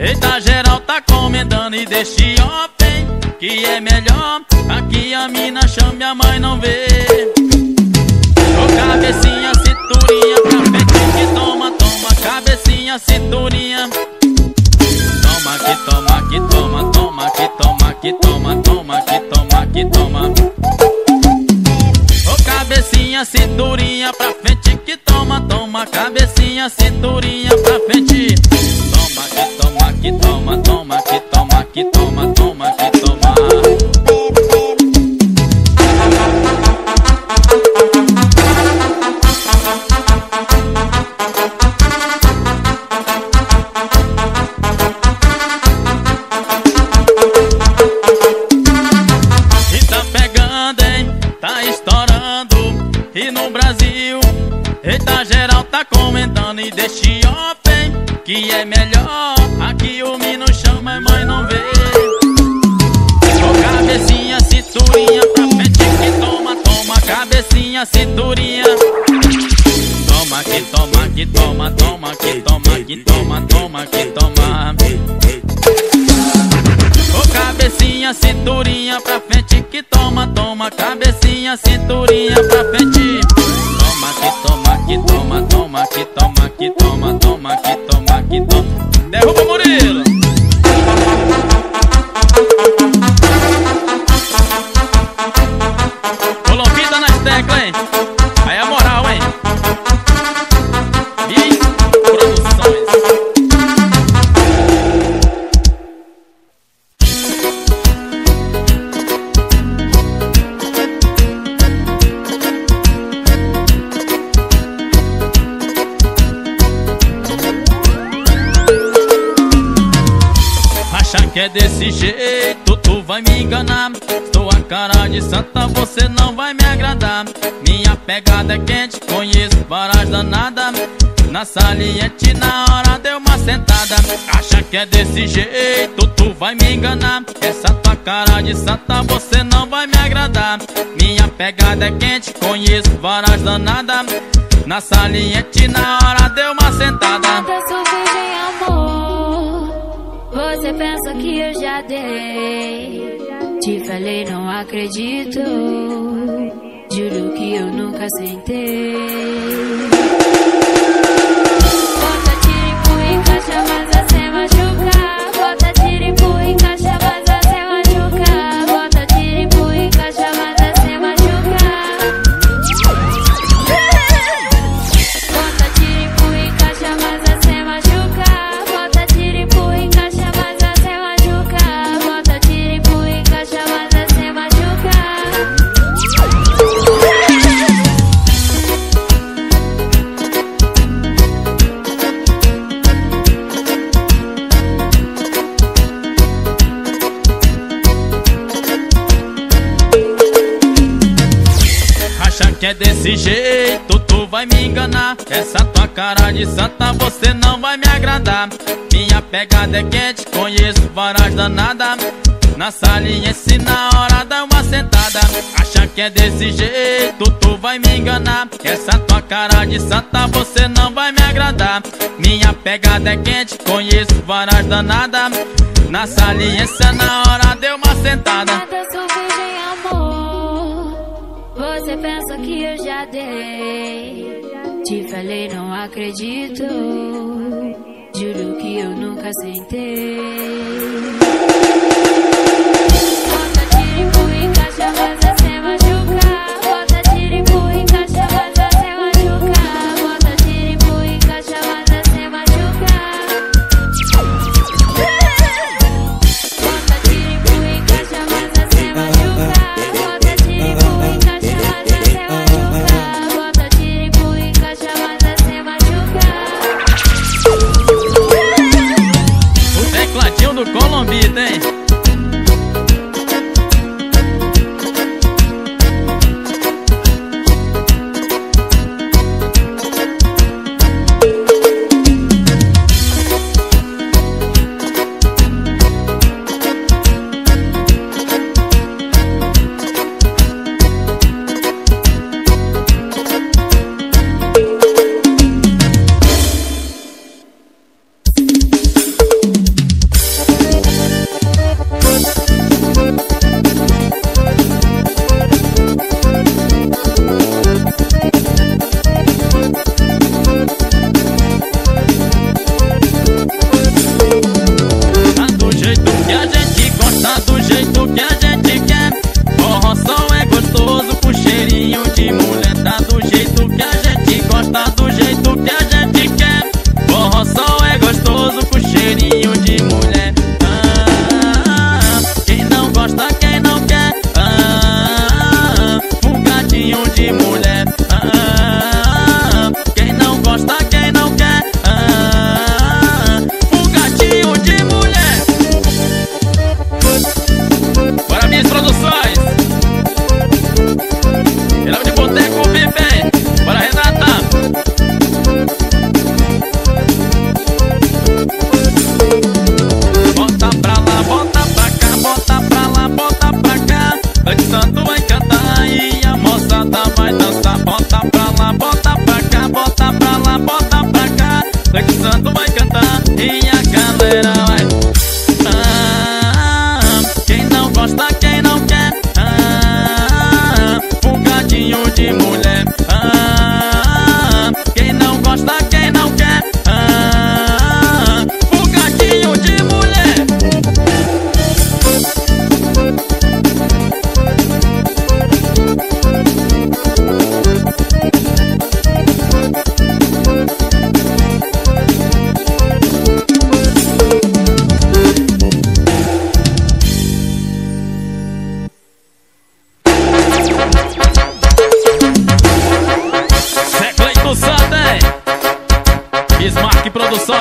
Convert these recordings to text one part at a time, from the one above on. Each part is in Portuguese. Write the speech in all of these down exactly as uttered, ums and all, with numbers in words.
Eita, geral tá comentando e deixe open, que é melhor aqui a mina chame a mãe não vê. Ô cabecinha, cinturinha pra frente que toma, toma, cabecinha, cinturinha. Toma que toma, que toma, toma, que toma, que toma, toma, que toma, que toma. Ô cabecinha, cinturinha pra frente que toma, toma, cabecinha, cinturinha pra frente. Toma que toma, que toma, toma, que toma, que toma, toma, que toma. E tá pegando, hein? Tá estourando. E no Brasil, eita, geral tá comentando e deixe open, que é melhor aqui o menino chama e mãe não vê. Ô cabecinha, cinturinha pra frente que toma, toma, cabecinha, cinturinha. Toma que toma, que toma, toma, que toma, que toma, toma, que toma. Ô cabecinha, cinturinha pra frente que toma, toma, cabecinha, cinturinha pra frente. Toma que toma, que toma, toma, que toma, que toma, toma, que toma, que toma. Derruba o Murilo. Colombita nas teclas, hein? Aí é a moral, hein? E Produções. Acha que é desse jeito, tu vai me enganar. Estou a cara de santa, você não vai me agradar. Minha pegada é quente, conheço várias danadas. Na saliente, na hora deu uma sentada. Acha que é desse jeito, tu vai me enganar. Essa tua cara de santa, você não vai me agradar. Minha pegada é quente, conheço várias danadas. Na saliente, na hora deu uma sentada. Você pensa que eu já dei? Te falei, não acredito. Juro que eu nunca sentei. Bota tiro, empurra, encaixa, mas você machuca. Bota tiro, empurra, encaixa, mas você machuca. Bota tiro, empurra, encaixa, mas você machuca. Bota tiro, empurra, encaixa, mas você machuca. Bota tiro, empurra, encaixa, mas você machuca. Bota tiro, empurra, encaixa, mas você machuca. Acha que é desse jeito, tu vai me enganar. Essa tua cara de santa, você não vai me agradar. Minha pegada é quente, conheço várias danadas. Na saliência, na hora dá uma sentada. Acha que é desse jeito, tu vai me enganar. Essa tua cara de santa, você não vai me agradar. Minha pegada é quente, conheço várias danadas. Na saliência, na hora deu uma sentada. Nada sou virgem, amor. Você pensa que eu já dei? Te falei, não acredito. Juro que eu nunca sentei. Bota tiro, empurra, encaixa, mas você machuca. Bota tiro, empurra, encaixa, mas você machuca. Bota tiro, empurra, encaixa, mas você machuca. Bota tiro, empurra, encaixa, mas você machuca. Bota tiro, empurra, encaixa, mas você machuca. Bota tiro, empurra, encaixa, mas você machuca. O tecladinho do Colombita, hein?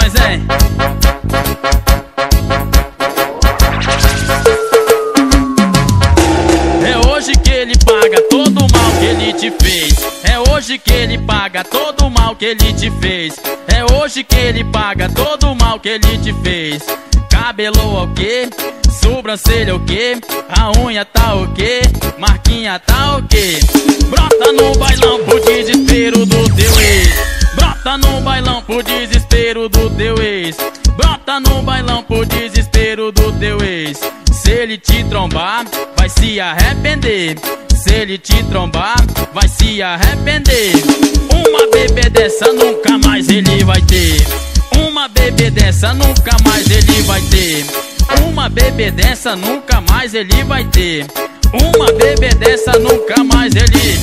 nós, hein? É hoje que ele paga todo o mal que ele te fez. É hoje que ele paga todo o mal que ele te fez. É hoje que ele paga todo o mal que ele te fez. Cabelo o quê? Sobrancelha o quê? A unha tá o quê? Marquinha tá o quê? Brota no bailão pro desespero do teu ex. Brota no bailão pro desespero do teu ex. Brota no bailão pro desespero do teu ex. Se ele te trombar, vai se arrepender. Se ele te trombar, vai se arrepender. Uma bebê dessa nunca mais ele vai ter. Uma bebê dessa nunca mais ele vai ter. Uma bebê dessa nunca mais ele vai ter. Uma bebê dessa nunca mais ele.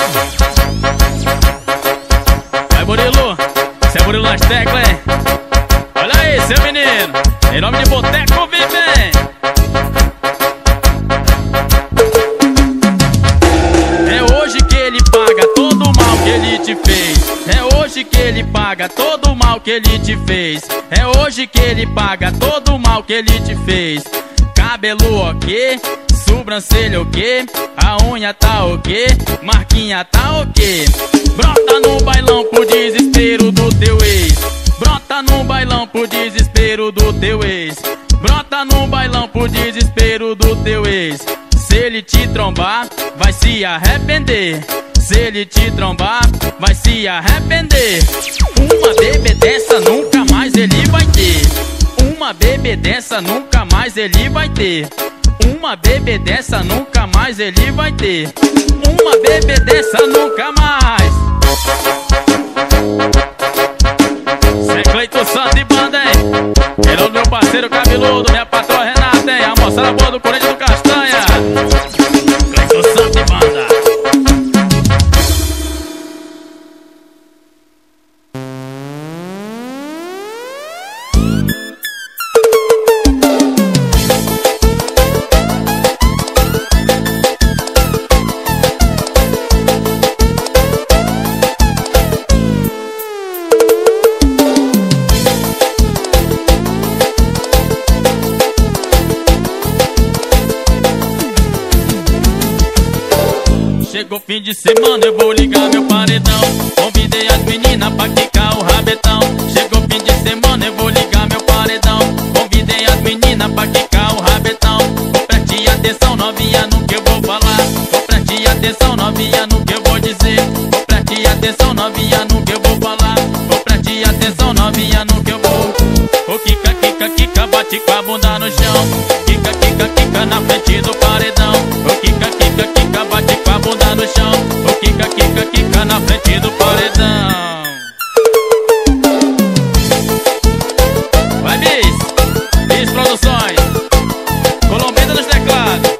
Vai, Murilo, cê é Murilo nas teclas, hein? Olha aí, seu menino, em nome de Boteco Vive. É hoje que ele paga todo o mal que ele te fez. É hoje que ele paga todo o mal que ele te fez. É hoje que ele paga todo o mal que ele te fez. Cabelo o quê? Sobrancelha o quê? A unha tá o quê? Marquinha tá o quê? Brota no bailão pro desespero do teu ex. Brota no bailão pro desespero do teu ex. Brota no bailão pro desespero do teu ex. Se ele te trombar, vai se arrepender. Se ele te trombar, vai se arrepender. Uma bebê dessa nunca mais ele vai ter. Uma bebê dessa nunca mais ele vai ter. Uma bebê dessa nunca mais ele vai ter. Uma bebê dessa nunca mais. Zé Cleiton Santos e banda, hein? Ele é o meu parceiro cabeludo, minha patroa Renata, hein? A moçada boa do Corinthians do Castanha. Cleiton Santos e banda. Chegou fim de semana, eu vou ligar meu paredão. Convidei as meninas pra quicar o rabetão. Chegou fim de semana, eu vou ligar meu paredão. Convidei as meninas pra quicar o rabetão. Vou preste atenção, novinha, no que eu vou falar. Vou preste atenção, novinha, no que eu vou dizer. Vou preste atenção, novinha, no que eu vou falar. Vou preste atenção, novinha, no que eu vou. Ô quica, quica, quica, bate com a bunda no chão. Quica, quica, quica, na frente do paredão. Ô quica, quica, quica, bate com a bunda no chão. Ô quica, quica, quica, na frente do paredão. Vai, Bis, Bis Produções, Colombina nos teclados.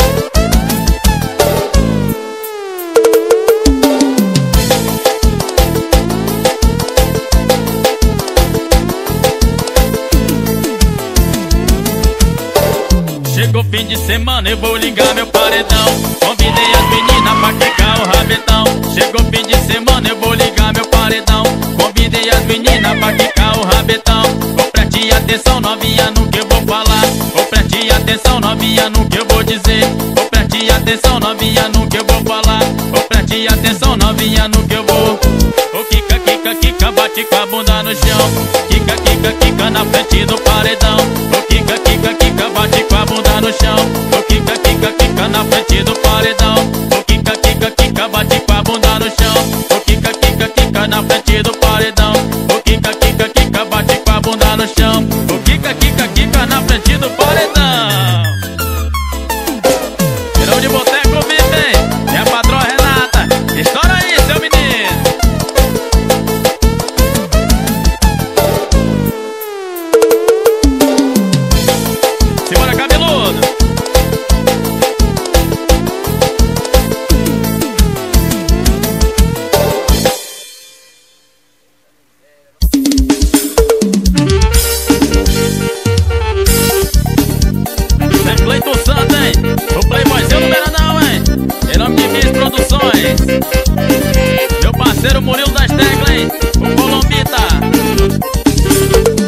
Chegou fim de semana, eu vou ligar meu paredão. Convidei as meninas pra quicar o rabetão. Chegou fim de semana, eu vou ligar meu paredão. Convidei as meninas pra quicar o rabetão. Vou preste atenção, novinha, no que eu vou falar. Vou preste atenção, novinha, no que eu vou dizer. Vou preste atenção, novinha, no que eu vou falar. Vou preste atenção, novinha, no que eu vou. Ô quica, quica, quica, bate com a bunda no chão. Quica, quica, quica, na frente do paredão. Ô quica, quica, quica, bate com a bunda no chão. Ô quica, quica, quica, na frente do paredão. Ô quica, quica, quica, bate com a bunda no chão. Ô quica, quica, quica, na frente do paredão. Ô quica, quica, quica, bate com a bunda no chão. Ô quica, quica, quica, na frente do paredão. Verão de Boteco Vive, minha patroa Renata. Estoura aí, seu menino. Simbora, cabeludo. Zé Cleiton Santos, hein? O Playboyzinho não era não, hein? Em nome de Bis Produções, meu parceiro Murilo das Teclas, hein? O Colombita.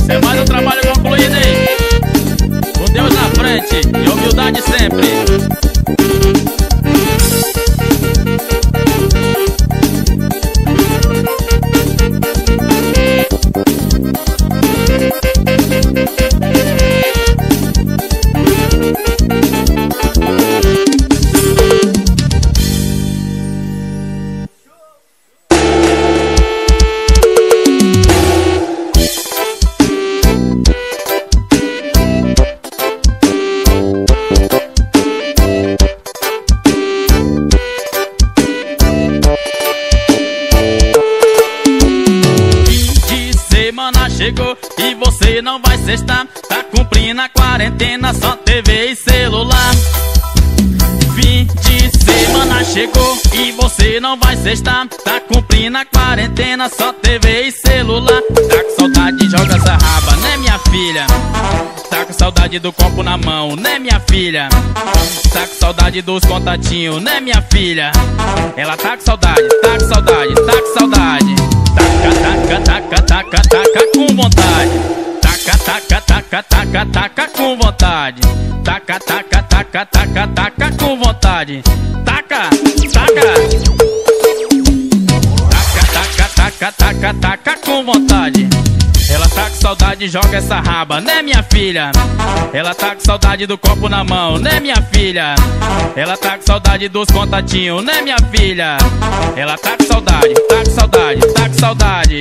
É mais um trabalho concluído, hein? Com Deus na frente e humildade sempre. Chegou e você não vai sextar. Tá cumprindo a quarentena, só T V e celular. Fim de semana chegou e você não vai sextar. Tá cumprindo a quarentena, só T V e celular. Tá com saudade, joga essa raba, né minha filha? Tá com saudade do copo na mão, né minha filha? Tá com saudade dos contatinhos, né minha filha? Ela tá com saudade, tá com saudade, tá com saudade. Taca, taca, taca, taca, taca com vontade. Taca, taca, taca, taca, taca com vontade. Taca, taca, taca, taca, taca com vontade. Taca, taca. Taca, taca, taca, taca, taca com vontade. Ela tá com saudade, joga essa raba, né minha filha? Ela tá com saudade do copo na mão, né minha filha? Ela tá com saudade dos contatinhos, né minha filha? Ela tá com saudade, tá com saudade, tá com saudade.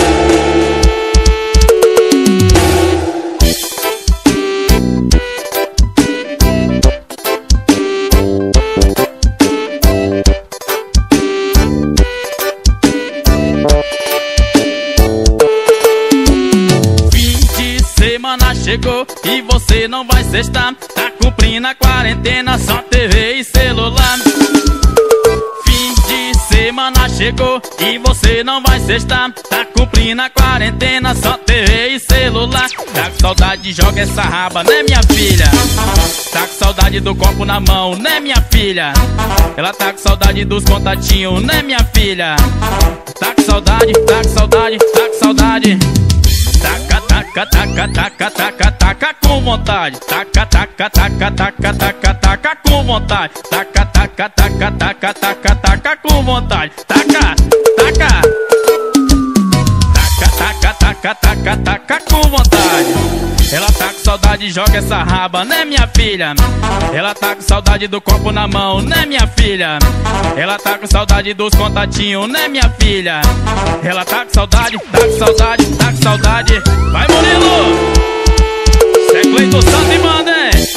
Chegou e você não vai sextar. Tá cumprindo a quarentena, só T V e celular. Fim de semana chegou e você não vai sextar. Tá cumprindo a quarentena, só T V e celular. Tá com saudade, joga essa raba, né minha filha? Tá com saudade do copo na mão, né minha filha? Ela tá com saudade dos contatinhos, né minha filha? Tá com saudade, tá com saudade, tá com saudade. Taca, taca, taca, taca, taca, taca com vontade. Taca, taca, taca, taca, taca, taca com vontade. Taca, taca, taca, taca, taca, taca com vontade. Taca, taca. Taca, taca, taca, taca, taca com vontade. Ela tá com saudade, joga essa raba, né minha filha? Ela tá com saudade do copo na mão, né minha filha? Ela tá com saudade dos contatinhos, né minha filha? Ela tá com saudade, tá com saudade, tá com saudade. Vai Murilo! Cê é Cleiton Santos e manda, hein?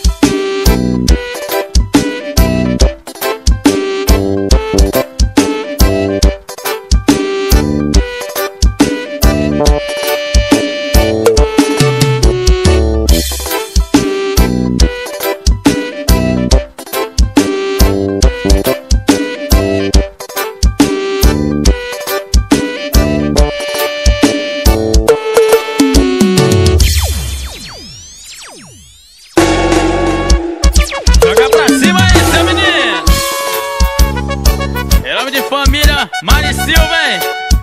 Mari Silva, hein?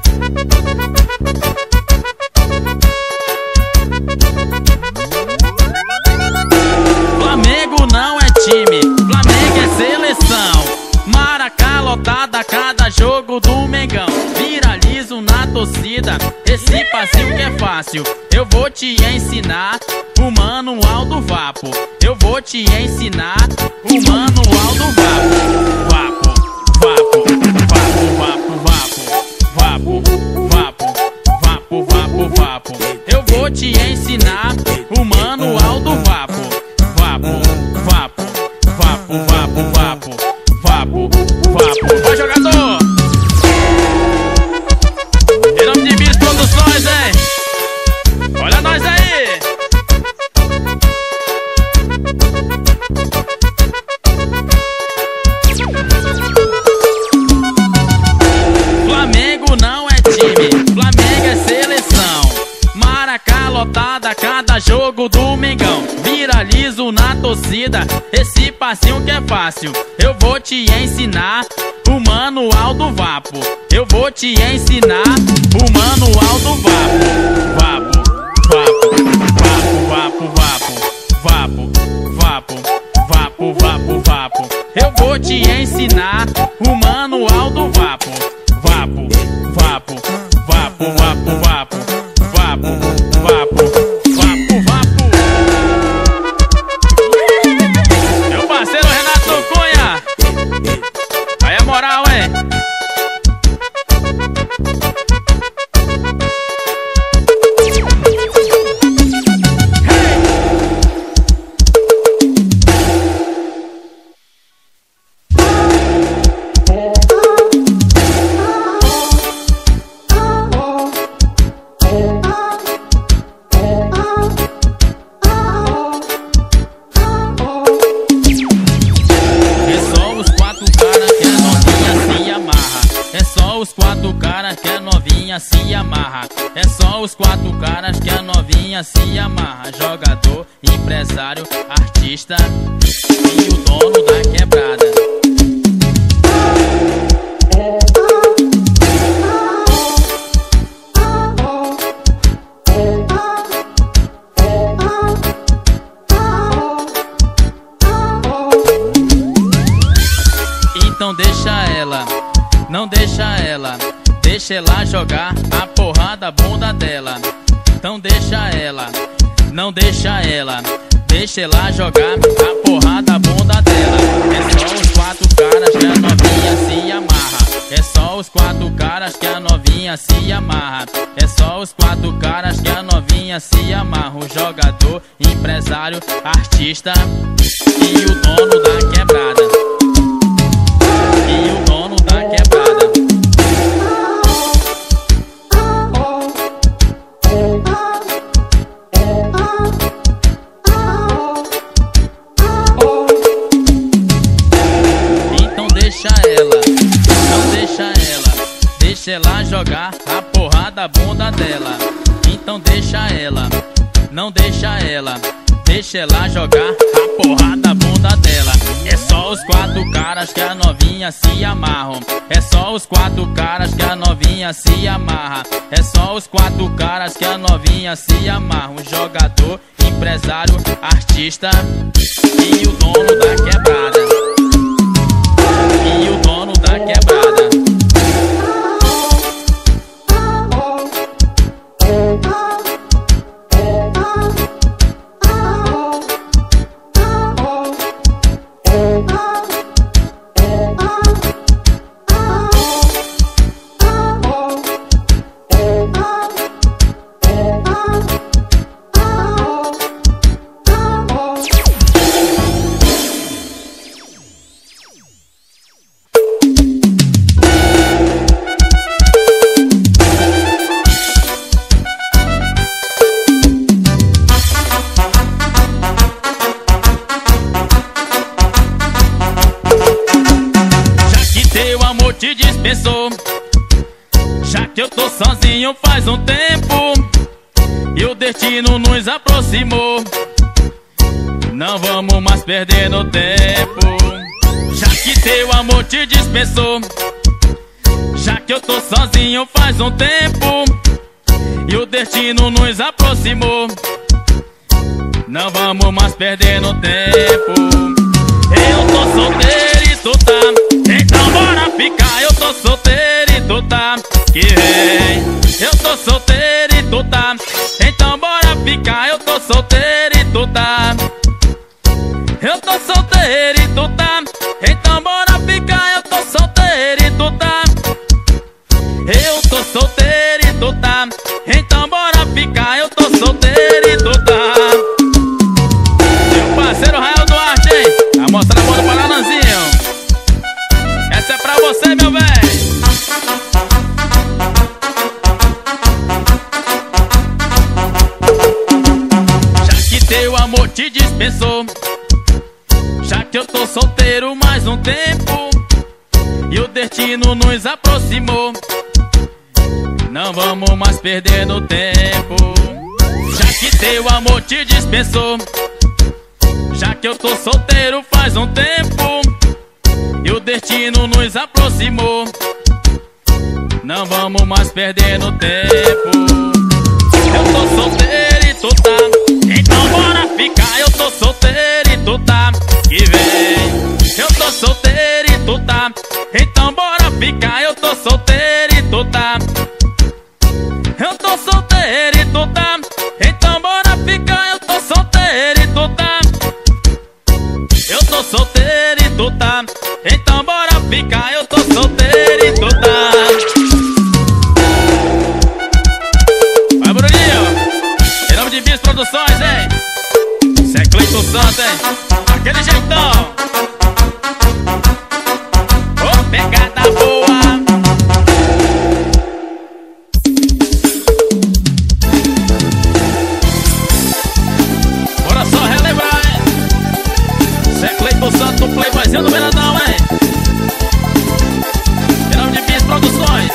Flamengo não é time, Flamengo é seleção. Maracá lotada, cada jogo do Mengão. Viralizo na torcida, esse passinho que é fácil. Eu vou te ensinar o manual do Vapo. Eu vou te ensinar o manual do Vapo. Vapo, Vapo, Vapo, Vapo, Vapo, Vapo, Vapo, Vapo. Eu vou te ensinar o manual do Vapo. Vapo, Vapo, Vapo, Vapo, Vapo, Vapo, Vapo. Vai jogador! Em nome de Bis Produções, hein? Olha nós aí! Flamengo não é time, Flamengo é seleção. Maracá lotada, cada jogo do Mengão. Viralizo na torcida, esse passinho que é fácil. Eu vou te ensinar o manual do Vapo. Eu vou te ensinar o manual do Vapo. Vapo, ensinar o manual do vapo. Vapo, vapo, vapo, vapo, vapo, vapo, vapo, vapo, vapo. Meu parceiro Renato Cunha, aí é moral, hein? Os quatro caras que a novinha se amarra. É só os quatro caras que a novinha se amarra. Jogador, empresário, artista e o dono da quebrada. Então deixa ela, não deixa ela, deixa ela jogar a porra da bunda dela. Então deixa ela, não deixa ela, deixa ela jogar a porra da bunda dela. É só os quatro caras que a novinha se amarra. É só os quatro caras que a novinha se amarra. É só os quatro caras que a novinha se amarra. O jogador, empresário, artista e o dono da quebrada. E o dono da quebrada. Então deixa ela, não deixa ela, deixa ela jogar a porra da bunda dela. Então deixa ela, não deixa ela, deixa ela jogar a porra da bunda dela. É só os quatro caras que a novinha se amarram. É só os quatro caras que a novinha se amarra. É só os quatro caras que a novinha se amarra. Um jogador, empresário, artista e o dono da quebrada. E o dono da quebrada. Te dispensou, já que eu tô sozinho faz um tempo e o destino nos aproximou. Não vamos mais perdendo tempo, já que teu amor te dispensou. Já que eu tô sozinho faz um tempo e o destino nos aproximou. Não vamos mais perdendo tempo. Eu tô solteiro e tu tá, então bora ficar. Eu tô solteiro e tu tá, que vem. Eu tô solteiro e tu tá, então bora ficar. Eu tô solteiro e tu tá. Eu tô solteiro e tu tá, então bora ficar. Eu tô solteiro e tu tá. Eu tô solteiro e tu tá, então bora ficar. Eu tô solteiro e tu tá. Meu parceiro Rael Duarte, hein? A moça da boa do Paranãzinho. Essa é pra você, meu velho. Já que teu amor te dispensou, já que eu tô solteiro mais um tempo e o destino nos aproximou. Não vamos mais perdendo tempo. Já que teu amor te dispensou, já que eu tô solteiro faz um tempo e o destino nos aproximou. Não vamos mais perdendo tempo. Eu tô solteiro e tu tá, então bora ficar. Eu tô solteiro e tu tá, que vem. Eu tô solteiro e tu tá, Diniz Produções, hein? Cê é Cleiton Santos, hein? Aquele jeitão. Ô, pegada boa. Bora só relembrar, hein? Cê é Cleiton Santos, o playboyzinho do Veradão, hein? Diniz Produções.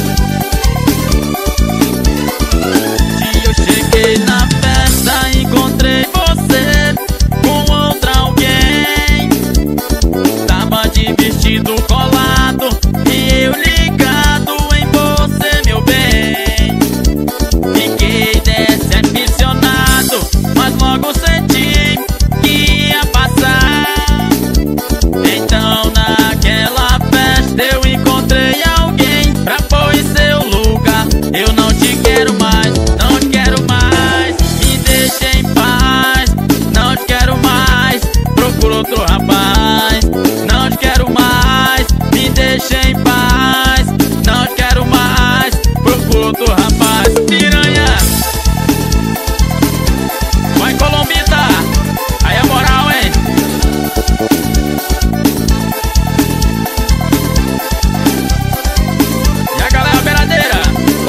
Cheguei na festa, encontrei você com outra alguém. Tava de vestido colado e eu ligado em você, meu bem. Fiquei decepcionado, mas logo senti que ia passar. Então naquela festa eu encontrei alguém pra pôr em seu lugar. Eu não te quero mais, não te quero mais, me deixa em paz. Não te quero mais, procura outro rapaz. Não te quero mais, me deixa em paz. Não te quero mais, procura outro rapaz. Piranha, vai Colombita, aí é moral, hein? E a galera beiradeira.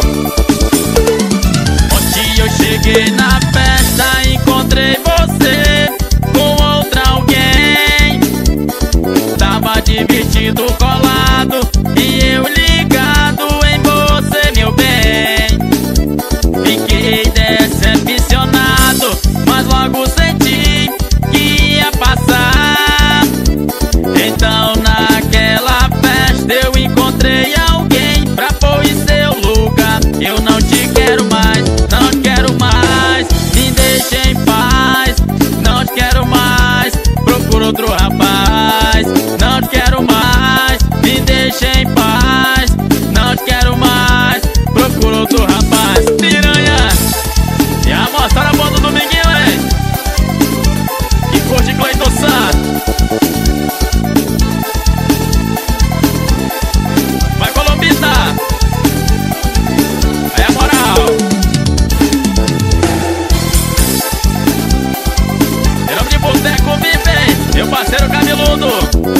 Onde eu cheguei na festa, encontrei você com outra alguém. Tava de vestido colado e eu ligado em você, meu bem. Fiquei decepcionado, mas logo senti que ia passar. Então naquela festa eu encontrei alguém pra pôr em seu lugar. Eu não te quero mais, não te quero mais, me deixa em paz. Não te quero mais, procura outro rapaz. Não te quero mais, me deixa em paz. Não te quero mais, procura outro rapaz. Piranha, e a moçada boa do Dominguinho, hein? E curte Cleiton Santos. Vai Colombita, é a moral. Em nome de Boteco Vive, meu parceiro cabeludo.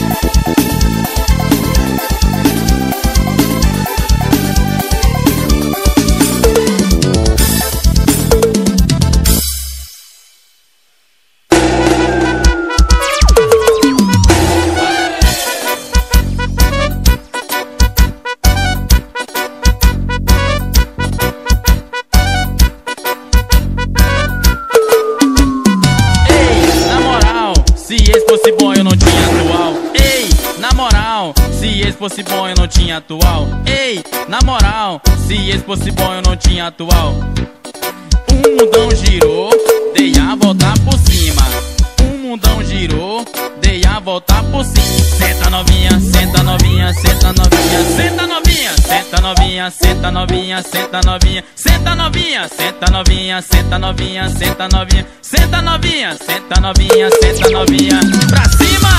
Se bom eu não tinha atual. Ei, na moral, se esse fosse bom eu não tinha atual. Ei, na moral, se esse fosse bom eu não tinha atual. Um mundão girou, dei a volta por cima. Um mundão girou, dei a volta por cima. Senta novinha, senta novinha, senta novinha, senta novinha, senta novinha, senta novinha, senta novinha, senta novinha, senta novinha, senta novinha, senta novinha, senta novinha, senta novinha, senta novinha, pra cima!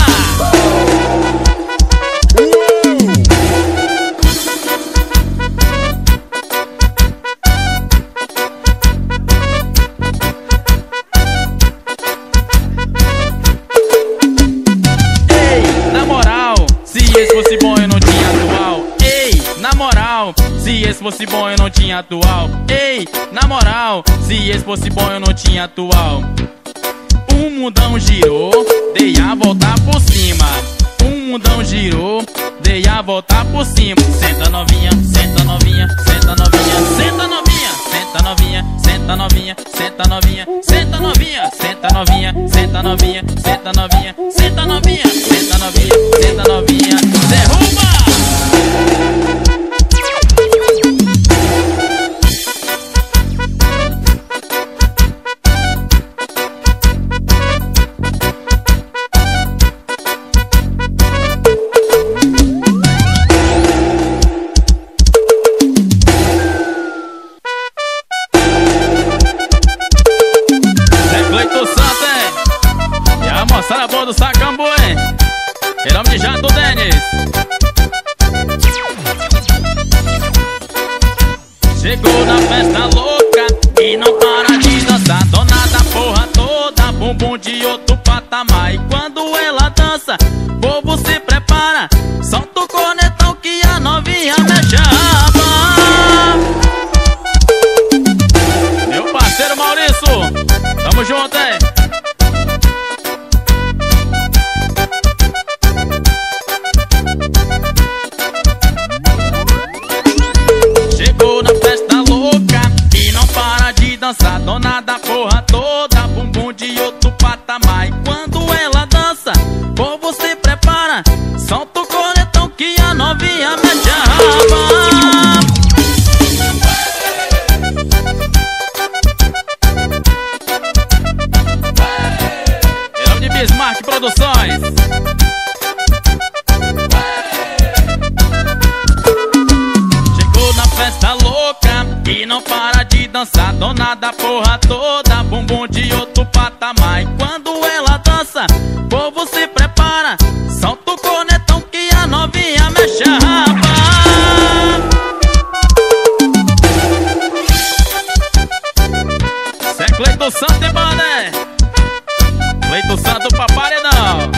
Ei, na moral, se esse fosse bom eu não tinha atual. Ei, na moral, se esse fosse bom eu não tinha atual. Ei, na moral, se esse fosse bom eu não tinha atual. Um mundão girou, dei a volta por cima. Um mundão girou, dei a volta por cima. Senta novinha, senta novinha, senta novinha, senta novinha, senta novinha, senta novinha, senta novinha, senta novinha, senta novinha, senta novinha, senta novinha, senta novinha, senta novinha, senta novinha, derruba! Moçada boa do Sacambu, hein? Em nome de Jato Denis. Chegou na festa louca e não para de dançar. Tamo junto, hein? Chegou na festa louca e não para de dançar. Dona da porra toda, bumbum de outro patamar. E quando ela dança, o povo se prepara. Solta o cornetão que a novinha mete a raba. Em nome de Bismarck Produções. Chegou na festa louca e não para de dançar. Dona da porra toda, bumbum de outro patamar. E quando ela dança, o povo se prepara. Solta o cornetão que a novinha mexe a raba. Cê é Cleito Santo e Mané. Cleito Santo pra paredão.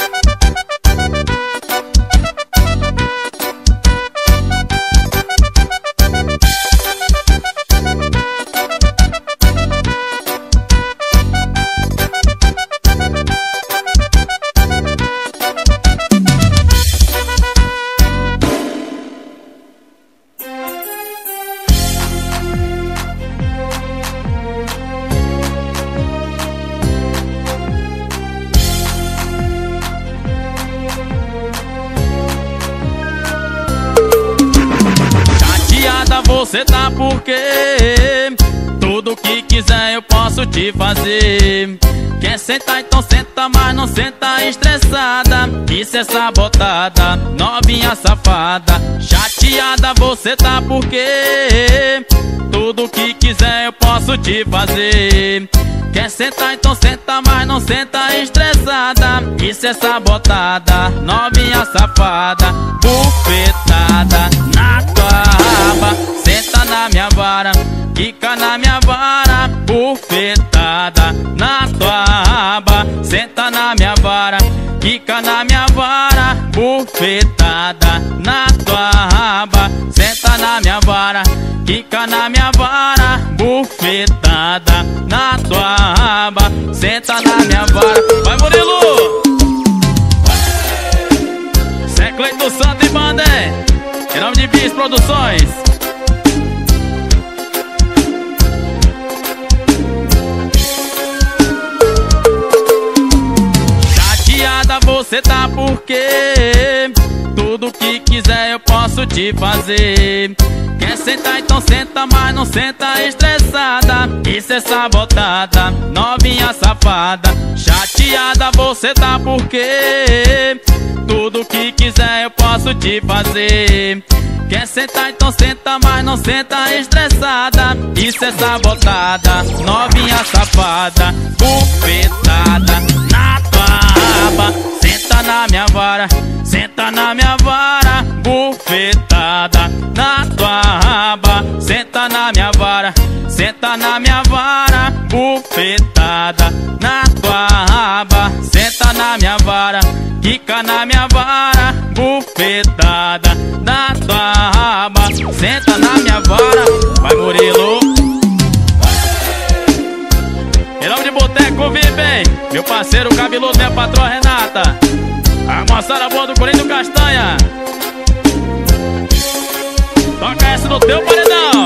Você tá porque tudo que quiser eu posso te fazer. Quer sentar então senta, mas não senta estressada. Isso é sabotada, novinha safada. Chateada você tá porque tudo que quiser eu posso te fazer. Quer sentar então senta, mas não senta estressada. Isso é sabotada, novinha safada. Bufetada na tua raba. Senta na minha vara, quica na minha vara. Bufetada na tua raba. Senta na minha vara, quica na minha vara. Bufetada na tua raba. Senta na minha vara, quica na minha vara. Bufetada na tua raba. Senta na minha vara. Vai, Murilo! Cê é Cleito Santo e Bandé. Em nome de Bis Produções. Chateada você tá porque tudo que quiser eu posso te fazer. Quer sentar então senta, mas não senta estressada. Isso é sabotada, novinha safada. Chateada você tá porque tudo que quiser eu posso te fazer. Quer sentar então senta, mas não senta estressada. Isso é sabotada, novinha safada. Bufetada na tua raba. Senta na minha vara, senta na minha vara. Bufetada na tua raba. Senta na minha vara, senta na minha vara. Bufetada na tua raba. Senta na minha vara, quica na minha vara. Bufetada na tua raba. Senta na minha vara. Vai, Murilo. Em nome de Boteco V I P, meu parceiro cabeludo, minha patroa Renata. A moçada boa do Corinho Castanha. Toca essa no teu paredão.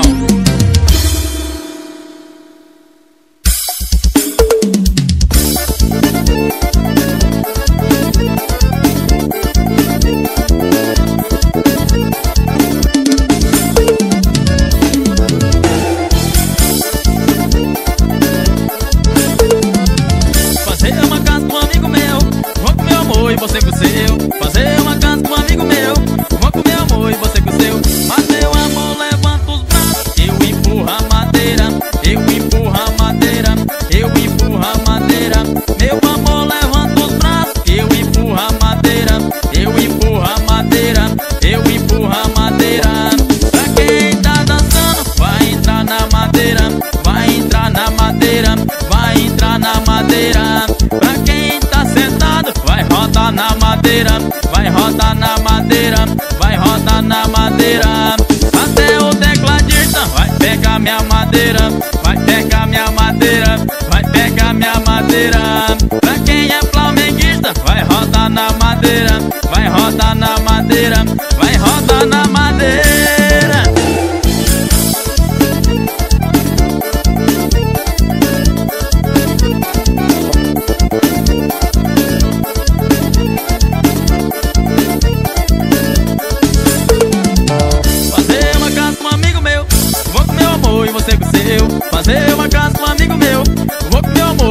Fazer uma casa com um amigo meu, vou com meu amor e você com o seu. Fazer uma casa com um amigo meu, vou com meu amor e você com o seu. Mas meu amor levanta os braços, eu empurro a madeira, eu empurro a madeira, eu empurro a madeira. Meu amor levanta os braços, eu empurro a madeira, eu empurro a madeira, eu empurro a madeira. Pra quem tá dançando, vai entrar na madeira, vai entrar na madeira, vai entrar na madeira. Pra quem tá sentado, vai rodar na madeira, vai rodar na madeira, vai rodar na madeira. Até o tecladista vai pegar minha madeira, vai pegar minha madeira, vai pegar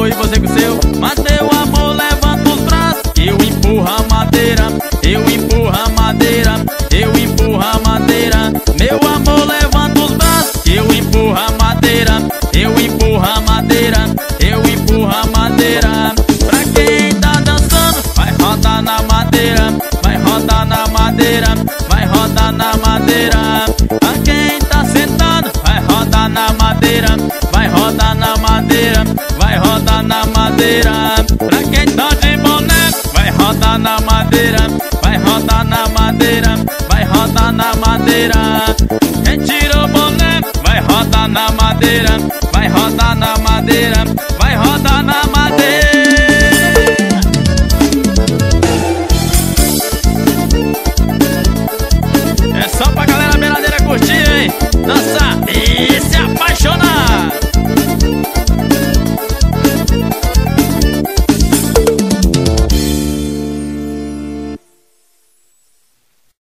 amor e você com o seu. Mas meu amor, levanta os braços, eu empurro a madeira, eu empurro a madeira, eu empurro a madeira. Meu amor, levanta os braços, eu empurro a madeira, eu empurro a madeira, eu empurro a madeira. Pra quem tá dançando, vai rodar na madeira, vai rodar na madeira, vai rodar na madeira. Pra quem tá sentado, vai rodar na madeira, vai rodar na madeira, vai rodar na madeira. Pra quem tá de boné, vai rodar na madeira, vai rodar na madeira, vai rodar na madeira. Quem tirou o boné, vai rodar na madeira,